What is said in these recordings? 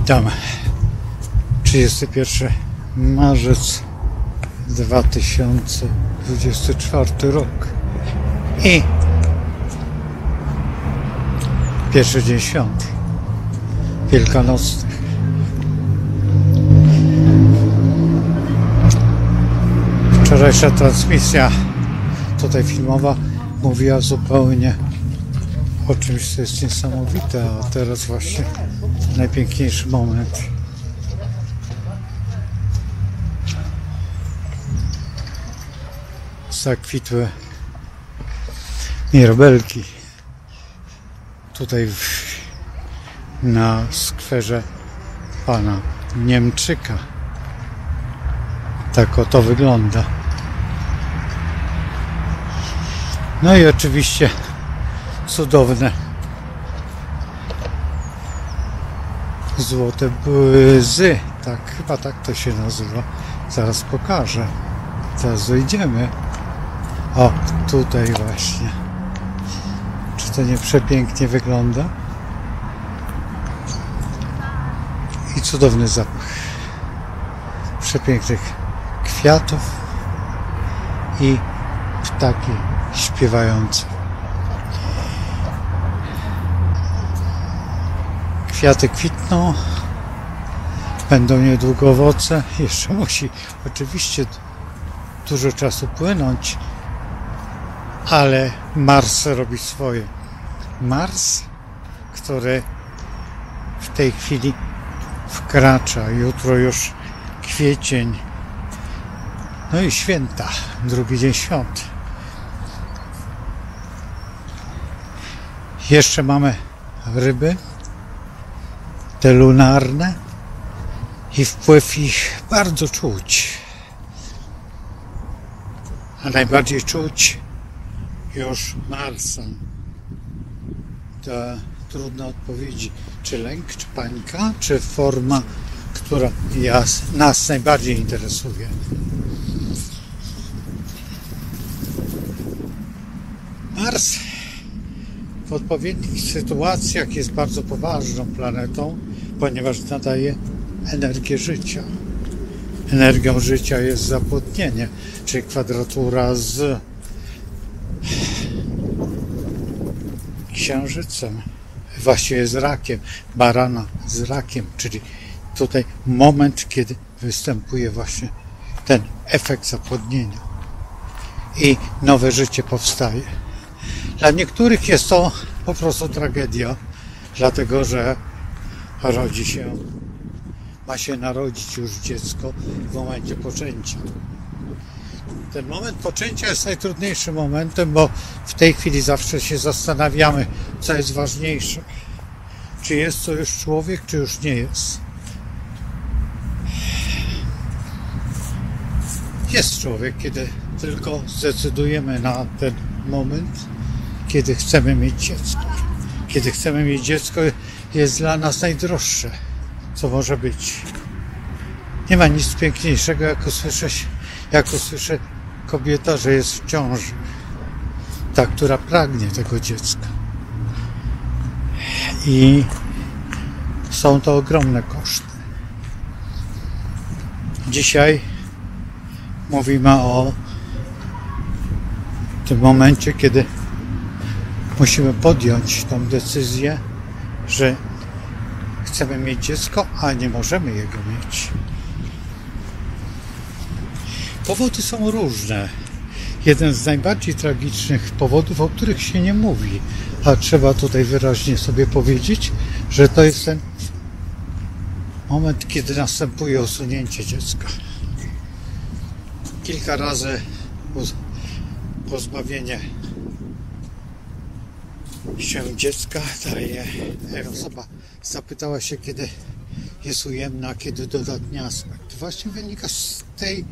Witam. 31 marzec 2024 rok i pierwszy dzień świąt wielkanocnych. Wczorajsza transmisja tutaj filmowa mówiła zupełnie o czymś, co jest niesamowite, a teraz właśnie najpiękniejszy moment. Zakwitły mirabelki tutaj na skwerze pana Niemczyka. Tak oto wygląda. No i oczywiście cudowne złote błyzy. Tak, chyba tak to się nazywa. Zaraz pokażę. Teraz dojdziemy. O, tutaj właśnie. Czy to nie przepięknie wygląda? I cudowny zapach przepięknych kwiatów i ptaki śpiewające. Kwiaty kwitną, będą niedługo owoce. Jeszcze musi oczywiście dużo czasu płynąć, ale Mars robi swoje. Mars, który w tej chwili wkracza, jutro już kwiecień, no i święta, drugi dzień świąt. Jeszcze mamy ryby, te lunarne, i wpływ ich bardzo czuć. A najbardziej czuć już Marsa. To trudne odpowiedzi. Czy lęk, czy panika, czy forma, która nas najbardziej interesuje. Mars w odpowiednich sytuacjach jest bardzo poważną planetą, ponieważ nadaje energię życia. Energią życia jest zapłodnienie, czyli kwadratura z Księżycem, właściwie z rakiem, barana z rakiem, czyli tutaj moment, kiedy występuje właśnie ten efekt zapłodnienia i nowe życie powstaje. Dla niektórych jest to po prostu tragedia, dlatego że ma się narodzić już dziecko w momencie poczęcia. Ten moment poczęcia jest najtrudniejszym momentem, bo w tej chwili zawsze się zastanawiamy, co jest ważniejsze. Czy jest to już człowiek, czy już nie jest. Jest człowiek, kiedy tylko zdecydujemy na ten moment, kiedy chcemy mieć dziecko. Kiedy chcemy mieć dziecko, jest dla nas najdroższe, co może być. Nie ma nic piękniejszego, jak usłyszę kobieta, że jest w ciąży. Ta, która pragnie tego dziecka. I są to ogromne koszty. Dzisiaj mówimy o tym momencie, kiedy musimy podjąć tą decyzję, że chcemy mieć dziecko, a nie możemy jego mieć. Powody są różne. Jeden z najbardziej tragicznych powodów, o których się nie mówi, a trzeba tutaj wyraźnie sobie powiedzieć, że to jest ten moment, kiedy następuje usunięcie dziecka. Kilka razy pozbawienie się dziecka daje. Osoba zapytała się, kiedy jest ujemna, a kiedy dodatni aspekt. Właśnie wynika z tej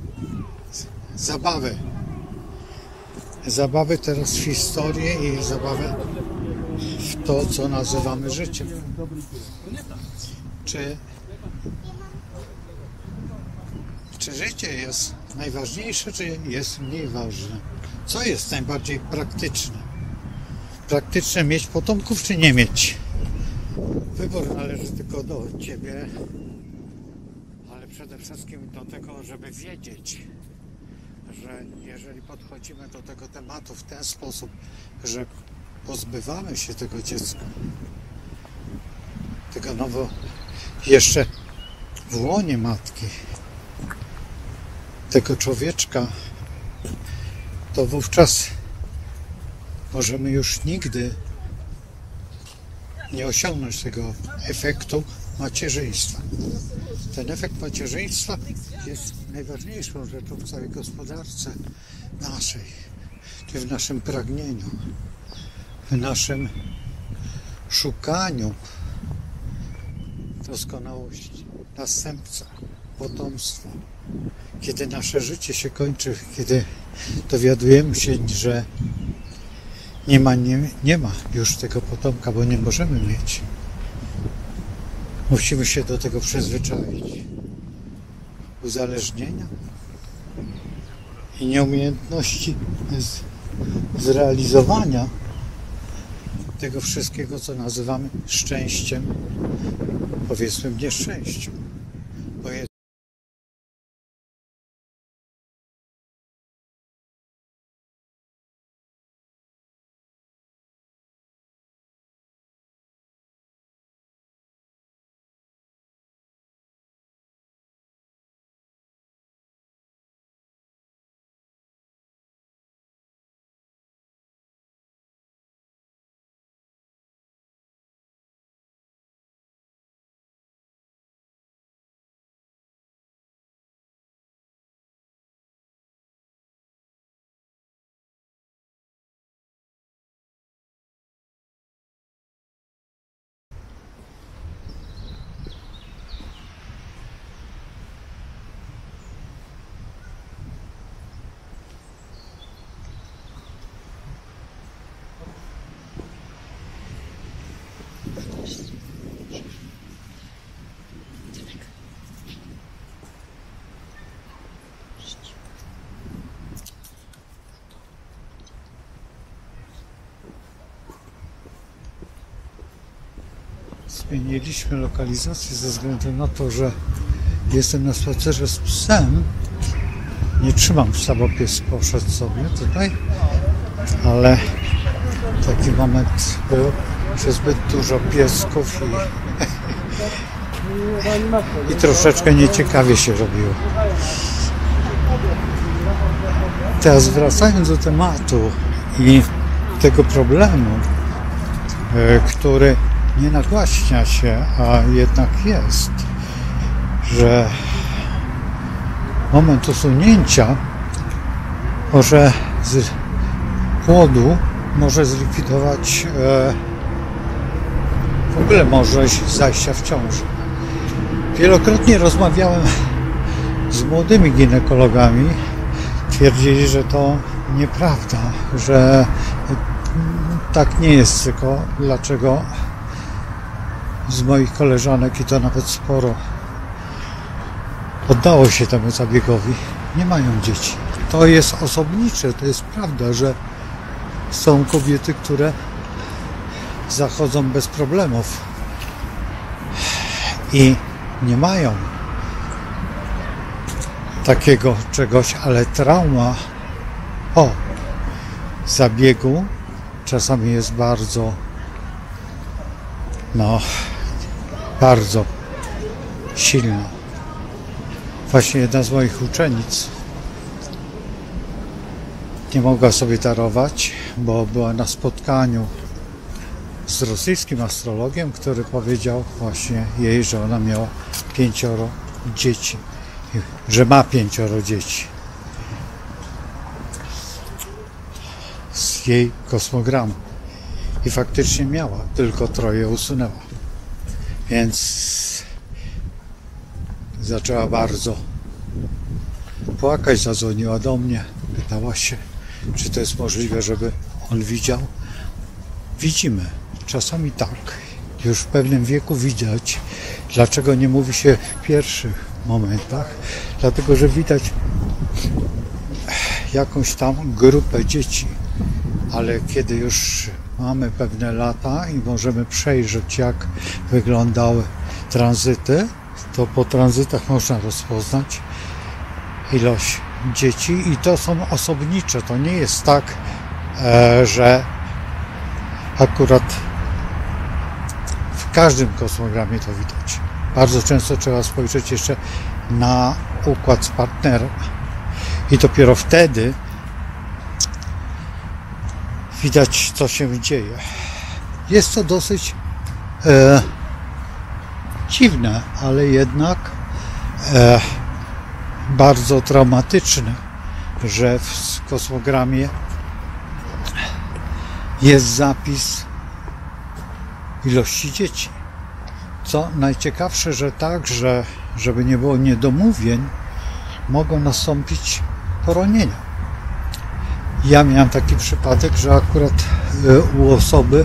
zabawy teraz w historię i zabawy w to, co nazywamy życiem. Czy życie jest najważniejsze, czy jest mniej ważne? Co jest najbardziej praktyczne? Praktyczne mieć potomków, czy nie mieć? Wybór należy tylko do ciebie, ale przede wszystkim do tego, żeby wiedzieć, że jeżeli podchodzimy do tego tematu w ten sposób, że pozbywamy się tego dziecka, tego nowo jeszcze w łonie matki, tego człowieczka, to wówczas możemy już nigdy nie osiągnąć tego efektu macierzyństwa. Ten efekt macierzyństwa jest najważniejszą rzeczą w całej gospodarce naszej, czy w naszym pragnieniu, w naszym szukaniu doskonałości, następca, potomstwa. Kiedy nasze życie się kończy, kiedy dowiadujemy się, że nie ma już tego potomka, bo nie możemy mieć. Musimy się do tego przyzwyczaić. Uzależnienia i nieumiejętności zrealizowania tego wszystkiego, co nazywamy szczęściem, powiedzmy w nieszczęściu. Bo jest zmieniliśmy lokalizację ze względu na to, że jestem na spacerze z psem. Nie trzymam psa, bo pies poszedł sobie tutaj, ale taki moment był, że zbyt dużo piesków i troszeczkę nieciekawie się robiło. Teraz wracając do tematu i tego problemu, który nie nagłaśnia się, a jednak jest, że moment usunięcia może z płodu może zlikwidować w ogóle możliwość zajścia w ciążę. Wielokrotnie rozmawiałem z młodymi ginekologami, twierdzili, że to nieprawda, że tak nie jest, tylko dlaczego z moich koleżanek, i to nawet sporo, poddało się temu zabiegowi, nie mają dzieci. To jest osobnicze, to jest prawda, że są kobiety, które zachodzą bez problemów i nie mają takiego czegoś, ale trauma po zabiegu czasami jest bardzo silna. Właśnie jedna z moich uczennic nie mogła sobie darować, bo była na spotkaniu z rosyjskim astrologiem, który powiedział właśnie jej, że ona miała 5 dzieci, że ma 5 dzieci z jej kosmogramu. I faktycznie miała, tylko 3 usunęła. Więc zaczęła bardzo płakać, zadzwoniła do mnie, pytała się, czy to jest możliwe, żeby on widział. Widzimy, czasami tak. Już w pewnym wieku widać, dlaczego nie mówi się w pierwszych momentach, dlatego, że widać jakąś tam grupę dzieci, ale kiedy już mamy pewne lata i możemy przejrzeć, jak wyglądały tranzyty, to po tranzytach można rozpoznać ilość dzieci i to są osobnicze. To nie jest tak, że akurat w każdym kosmogramie to widać. Bardzo często trzeba spojrzeć jeszcze na układ z partnerem i dopiero wtedy widać, co się dzieje. Jest to dosyć dziwne, ale jednak bardzo traumatyczne, że w kosmogramie jest zapis ilości dzieci. Co najciekawsze, że także, żeby nie było niedomówień, mogą nastąpić poronienia. Ja miałem taki przypadek, że akurat u osoby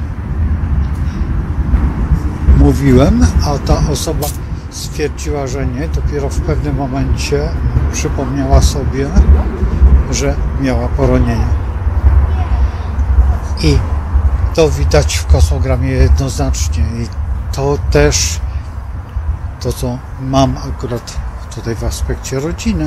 mówiłem, a ta osoba stwierdziła, że nie. Dopiero w pewnym momencie przypomniała sobie, że miała poronienie. I to widać w kosmogramie jednoznacznie. I to też, to co mam akurat tutaj w aspekcie rodziny,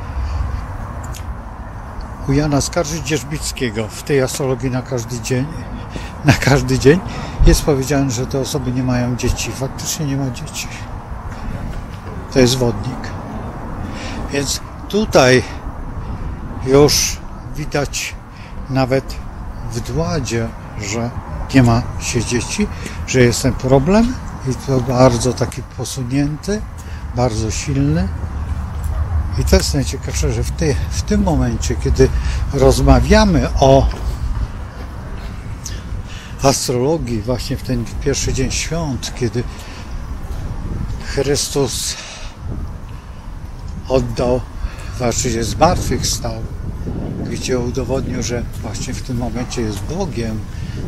u Jana Skarży-Dzierżbickiego w tej astrologii na każdy dzień jest powiedziane, że te osoby nie mają dzieci. Faktycznie nie ma dzieci. To jest wodnik. Więc tutaj już widać nawet w dładzie, że nie ma się dzieci, że jest ten problem i to bardzo taki posunięty, bardzo silny. I to jest najciekawsze, że w tym momencie, kiedy rozmawiamy o astrologii, właśnie w ten pierwszy dzień świąt, kiedy Chrystus oddał, właściwie zmartwychwstał, gdzie udowodnił, że właśnie w tym momencie jest Bogiem,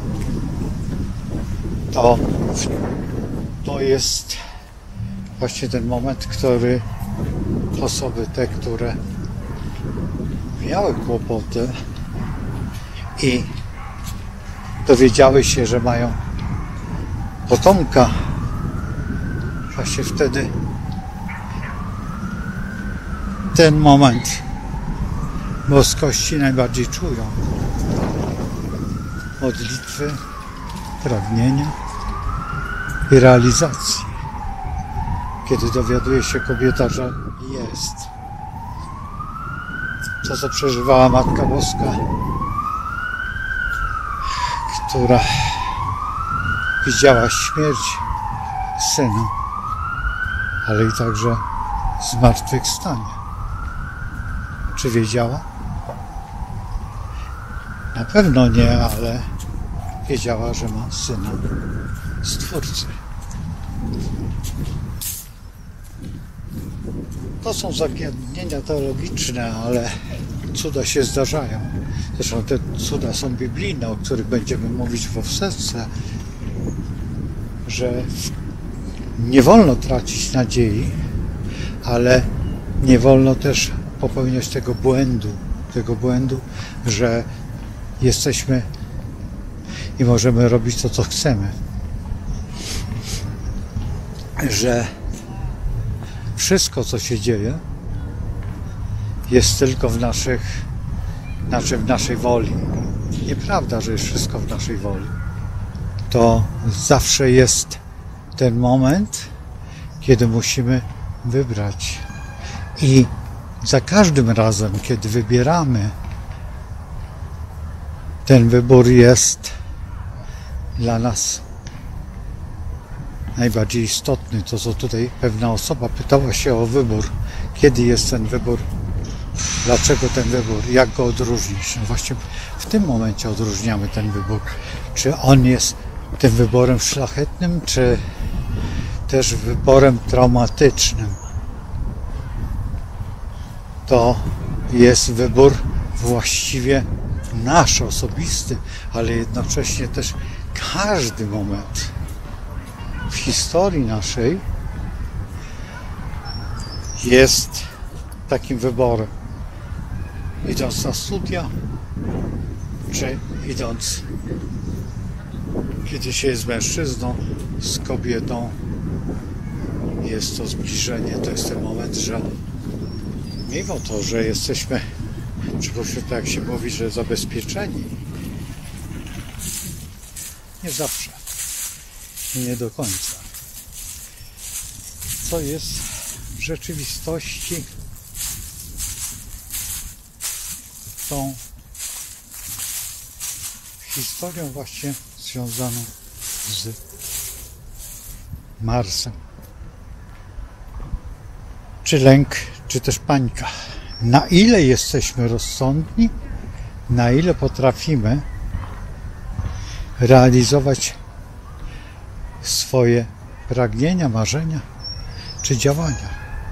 to jest właśnie ten moment, który osoby te, które miały kłopoty i dowiedziały się, że mają potomka, właśnie wtedy ten moment boskości najbardziej czują. Modlitwy, pragnienia i realizacji. Kiedy dowiaduje się kobieta, że jest. To, co przeżywała Matka Boska, która widziała śmierć syna, ale i także zmartwychwstanie. Czy wiedziała? Na pewno nie, ale wiedziała, że ma syna Stwórcy. To są zagadnienia teologiczne, ale cuda się zdarzają. Zresztą te cuda są biblijne, o których będziemy mówić w offsetce, że nie wolno tracić nadziei, ale nie wolno też popełniać tego błędu, że jesteśmy i możemy robić to, co chcemy. Że wszystko, co się dzieje, jest tylko w naszej woli. Nieprawda, że jest wszystko w naszej woli. To zawsze jest ten moment, kiedy musimy wybrać. I za każdym razem, kiedy wybieramy, ten wybór jest dla nas najbardziej istotny. To, co tutaj pewna osoba pytała się o wybór. Kiedy jest ten wybór? Dlaczego ten wybór? Jak go odróżnić? No właśnie w tym momencie odróżniamy ten wybór. Czy on jest tym wyborem szlachetnym, czy też wyborem traumatycznym? To jest wybór właściwie nasz, osobisty, ale jednocześnie też każdy moment w historii naszej jest takim wyborem. Idąc na studia, czy idąc Kiedy się jest mężczyzną z kobietą, jest to zbliżenie, to jest ten moment, że mimo to, że jesteśmy, czy pośród, jak się mówi, że zabezpieczeni, nie zawsze i nie do końca. Co jest w rzeczywistości tą historią właśnie związaną z Marsem. Czy lęk, czy też panika. Na ile jesteśmy rozsądni, na ile potrafimy realizować swoje pragnienia, marzenia czy działania.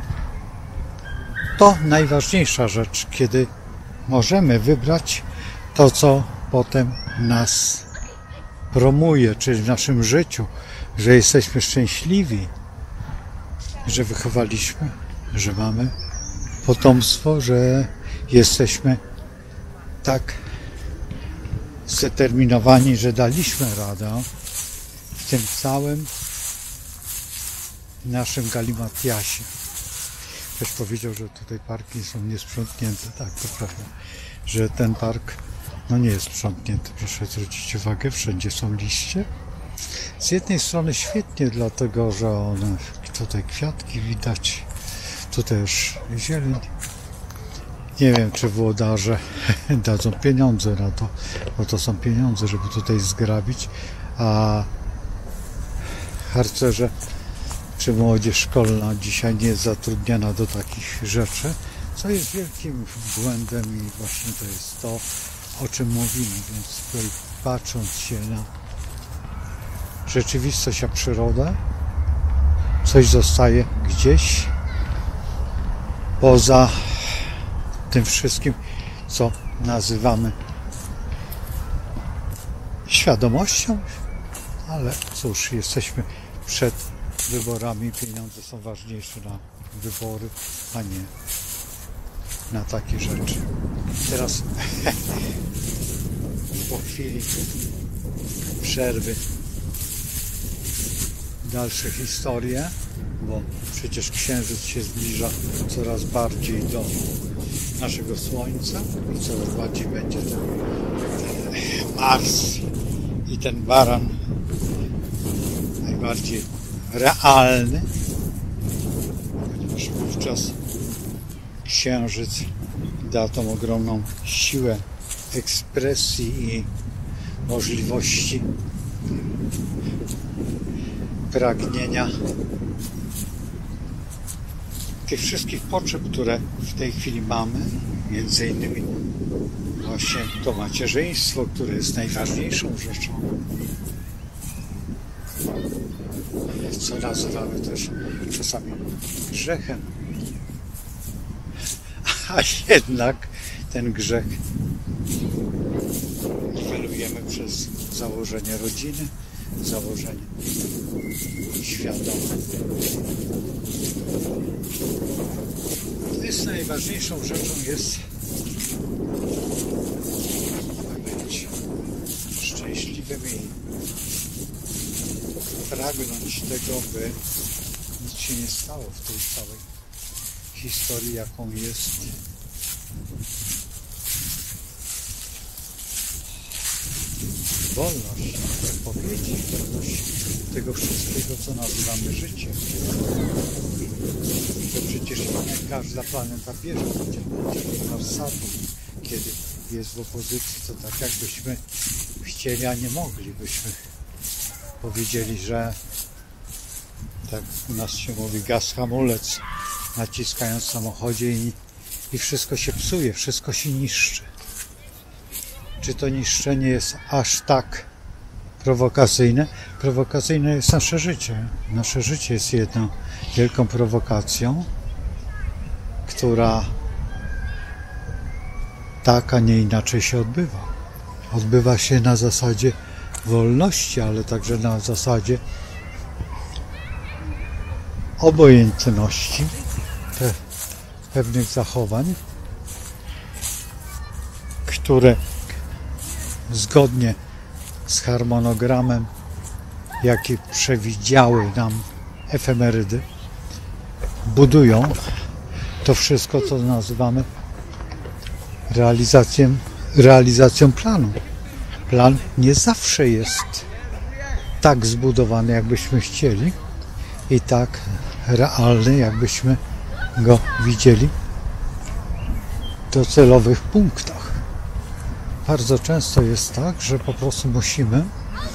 To najważniejsza rzecz, kiedy możemy wybrać to, co potem nas promuje, czyli w naszym życiu, że jesteśmy szczęśliwi, że wychowaliśmy, że mamy potomstwo, że jesteśmy tak zdeterminowani, że daliśmy radę w tym całym naszym galimatiasie. Ktoś powiedział, że tutaj parki są niesprzątnięte. Tak, to prawda, że ten park nie jest sprzątnięty. Proszę zwrócić uwagę, wszędzie są liście. Z jednej strony świetnie, dlatego że one, tutaj kwiatki widać, tutaj już zieleń. Nie wiem, czy włodarze dadzą pieniądze na to, bo to są pieniądze, żeby tutaj zgrabić, a harcerze czy młodzież szkolna dzisiaj nie jest zatrudniana do takich rzeczy, co jest wielkim błędem i właśnie to jest to, o czym mówimy, więc tutaj patrząc się na rzeczywistość, a przyrodę, coś zostaje gdzieś poza tym wszystkim, co nazywamy świadomością, ale cóż, jesteśmy przed wyborami, pieniądze są ważniejsze na wybory, a nie na takie rzeczy. Teraz po chwili przerwy dalsze historie, bo przecież Księżyc się zbliża coraz bardziej do naszego Słońca i coraz bardziej będzie ten Mars i ten baran najbardziej realny, ponieważ wówczas Księżyc da tą ogromną siłę ekspresji i możliwości pragnienia tych wszystkich potrzeb, które w tej chwili mamy, między innymi właśnie to macierzyństwo, które jest najważniejszą rzeczą, co nazywamy też czasami grzechem, a jednak ten grzech niwelujemy przez założenie rodziny, założenie świadome. To jest najważniejszą rzeczą, jest być szczęśliwym i pragnąć tego, by nic się nie stało w tej całej historii, jaką jest wolność, wypowiedzi, wolność tego wszystkiego, co nazywamy życiem. To przecież każda planeta bierze udział. Saturn, kiedy jest w opozycji, to tak jakbyśmy chcieli, a nie mogli. Byśmy powiedzieli, że tak u nas się mówi, gaz hamulec, naciskając w samochodzie i wszystko się psuje, wszystko się niszczy. Czy to niszczenie jest aż tak prowokacyjne? Prowokacyjne jest nasze życie. Nasze życie jest jedną wielką prowokacją, która tak, a nie inaczej się odbywa. Odbywa się na zasadzie wolności, ale także na zasadzie obojętności pewnych zachowań, które zgodnie z harmonogramem jakie przewidziały nam efemerydy, budują to wszystko, co nazywamy realizacją planu. Plan nie zawsze jest tak zbudowany, jakbyśmy chcieli i tak realny, jakbyśmy go widzieli w docelowych punktach. Bardzo często jest tak, że po prostu musimy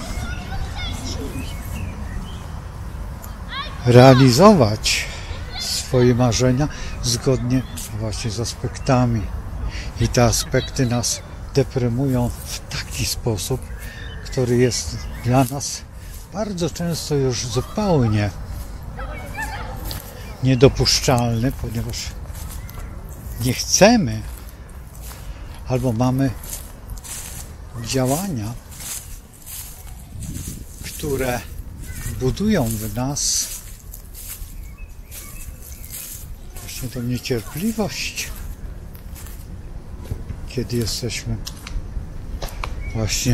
realizować swoje marzenia zgodnie właśnie z aspektami. I te aspekty nas deprymują w taki sposób, który jest dla nas bardzo często już zupełnie niedopuszczalny, ponieważ nie chcemy albo mamy działania, które budują w nas właśnie tą niecierpliwość, kiedy jesteśmy właśnie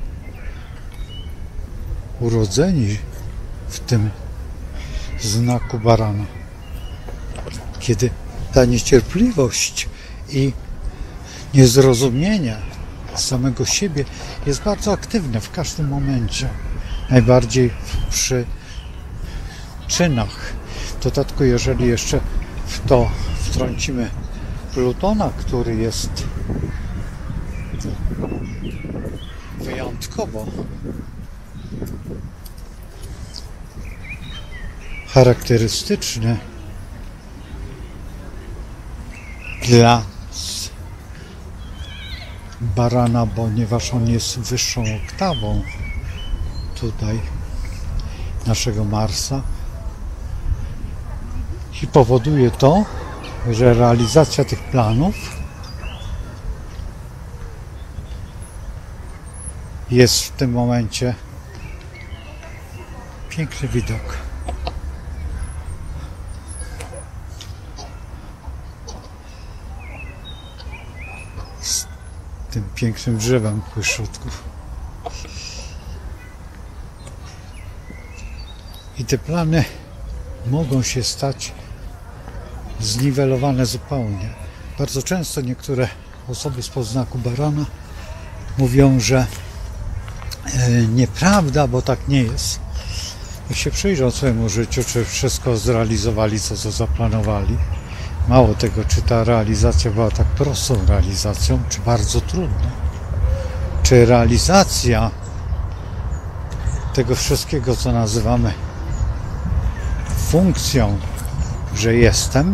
urodzeni w tym znaku barana. Kiedy ta niecierpliwość i niezrozumienie samego siebie jest bardzo aktywne w każdym momencie. Najbardziej przy czynach. W dodatku, jeżeli jeszcze w to wtrącimy Plutona, który jest wyjątkowo charakterystyczny dla barana, ponieważ on jest wyższą oktawą tutaj naszego Marsa i powoduje to, że realizacja tych planów jest w tym momencie piękny widok. Z tym pięknym drzewem w środku. I te plany mogą się stać zniwelowane zupełnie. Bardzo często niektóre osoby z podznaku barana mówią, że nieprawda, bo tak nie jest. Niech się przyjrzą swojemu życiu, czy wszystko zrealizowali, co zaplanowali. Mało tego, czy ta realizacja była tak prostą realizacją, czy bardzo trudną. Czy realizacja tego wszystkiego, co nazywamy funkcją, że jestem,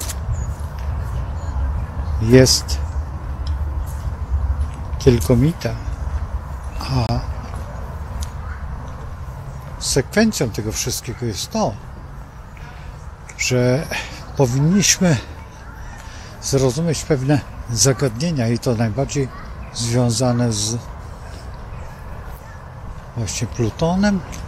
jest tylko mitem, a sekwencją tego wszystkiego jest to, że powinniśmy zrozumieć pewne zagadnienia i to najbardziej związane z właśnie Plutonem